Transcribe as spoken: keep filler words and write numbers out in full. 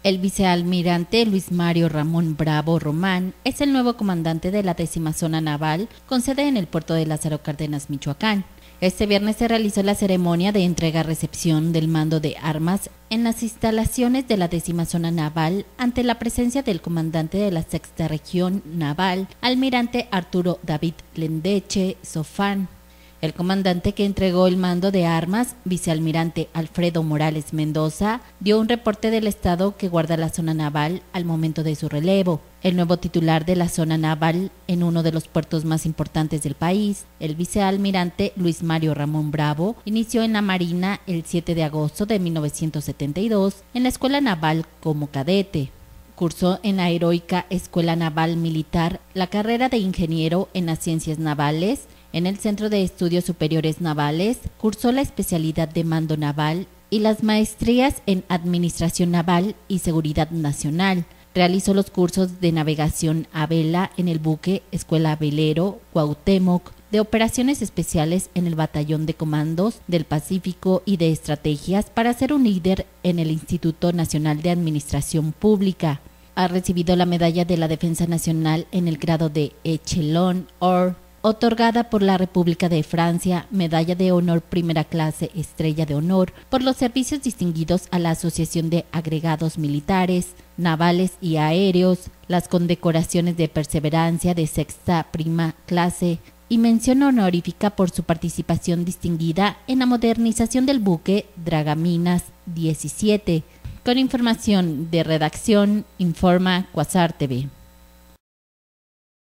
El vicealmirante Luis Mario Ramón Bravo Román es el nuevo comandante de la décima zona naval con sede en el puerto de Lázaro Cárdenas, Michoacán. Este viernes se realizó la ceremonia de entrega-recepción del mando de armas en las instalaciones de la décima zona naval ante la presencia del comandante de la sexta región naval, almirante Arturo David Lendeche Sofán. El comandante que entregó el mando de armas, vicealmirante Alfredo Morales Mendoza, dio un reporte del estado que guarda la zona naval al momento de su relevo. El nuevo titular de la zona naval en uno de los puertos más importantes del país, el vicealmirante Luis Mario Ramón Bravo, inició en la Marina el siete de agosto de mil novecientos setenta y dos en la Escuela Naval como cadete. Cursó en la heroica Escuela Naval Militar la carrera de ingeniero en las ciencias navales. En el Centro de Estudios Superiores Navales cursó la especialidad de mando naval y las maestrías en Administración Naval y Seguridad Nacional. Realizó los cursos de navegación a vela en el buque Escuela Velero Cuauhtémoc, de operaciones especiales en el Batallón de Comandos del Pacífico y de estrategias para ser un líder en el Instituto Nacional de Administración Pública. Ha recibido la Medalla de la Defensa Nacional en el grado de Echelon d'Or, otorgada por la República de Francia, Medalla de Honor Primera Clase Estrella de Honor por los servicios distinguidos a la Asociación de Agregados Militares, Navales y Aéreos, las condecoraciones de Perseverancia de Sexta Prima Clase y mención honorífica por su participación distinguida en la modernización del buque Dragaminas diecisiete. Con información de redacción, informa Quasar T V.